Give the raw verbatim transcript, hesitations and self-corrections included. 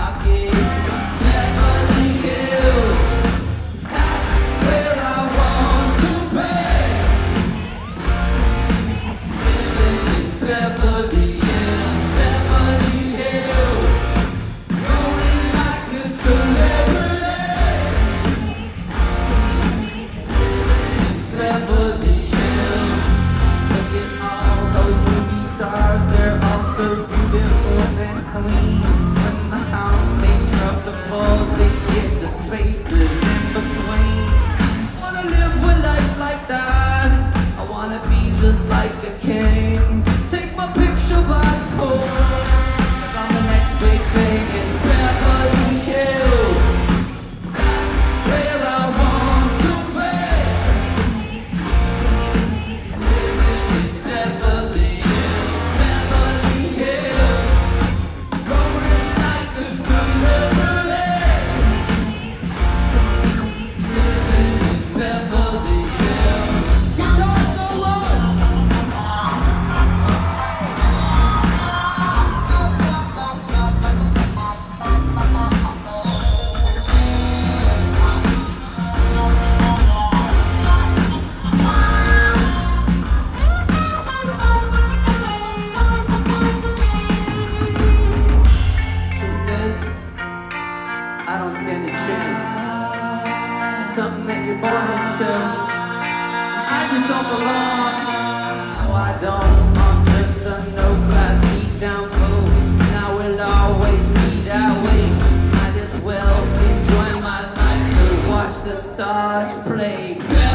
pocket. Beverly Hills, that's where I want to be. Living in Beverly Hills, Beverly Hills, rolling like a celebrity. Beverly Hills, look at all those movie stars, they're all so beautiful and clean. When the housemates rub the floors, they get the spaces in between. Wanna live with life like that, I wanna be just like a king. Take my picture by the pool, cause I'm the next big thing in Beverly Hills. That's where I want to be. Living in Beverly Hills, Beverly Hills, rolling like a celebrity. Living in Beverly Hills. Guitar solo. Truth is, I don't stand a chance. It's something that you're born into. I just don't belong. No, I don't. I'm just a no-class beat-down fool. Now it'll always be that way. Might as well enjoy my life and watch the stars play.